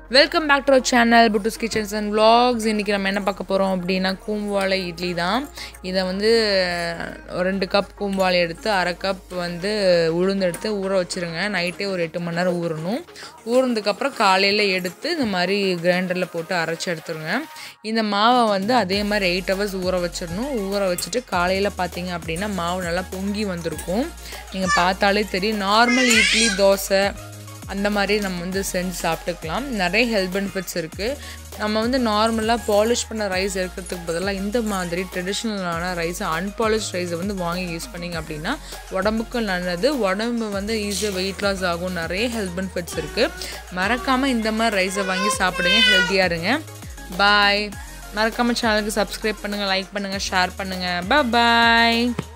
Welcome back to our channel Puttu's kitchens and vlogs. இன்றைக்கி நம்ம என்ன பார்க்க போகிறோம் அப்படின்னா கூம்வாழை இட்லி தான். இதை வந்து 2 கப் கூம்வாழை எடுத்து 1/2 கப் வந்து உளுந்து எடுத்து ஊற வச்சுருங்க. நைட்டே ஒரு 8 மணி நேரம் ஊறணும். ஊறினதுக்கப்புறம் காலையில் எடுத்து இந்த மாதிரி கிரைண்டரில் போட்டு அரைச்சி எடுத்துருங்க. இந்த மாவை வந்து அதே மாதிரி 8 ஹவர்ஸ் ஊற வச்சிடணும். ஊற வச்சுட்டு காலையில் பார்த்தீங்க அப்படின்னா மாவு நல்லா பொங்கி வந்திருக்கும். நீங்கள் பார்த்தாலே தெரியும். நார்மல் இட்லி தோசை அந்த மாதிரி நம்ம வந்து செஞ்சு சாப்பிட்டுக்கலாம். நிறைய ஹெல்த் பெனிஃபிட்ஸ் இருக்குது. நம்ம வந்து நார்மலாக பாலிஷ் பண்ண ரைஸ் எடுக்கிறதுக்கு பதிலாக இந்த மாதிரி ட்ரெடிஷ்னலான ரைஸை அன்பாலிஷ் ரைஸை வந்து வாங்கி யூஸ் பண்ணிங்க அப்படின்னா உடம்புக்கு நல்லது. உடம்பு வந்து ஈஸியாக வெயிட் லாஸ் ஆகும். நிறைய ஹெல்த் பெனிஃபிட்ஸ் இருக்குது. மறக்காமல் இந்த மாதிரி ரைஸை வாங்கி சாப்பிடுங்க. ஹெல்த்தியாக இருங்க. பாய். மறக்காமல் சேனலுக்கு சப்ஸ்கிரைப் பண்ணுங்கள், லைக் பண்ணுங்கள், ஷேர் பண்ணுங்கள். பாய்.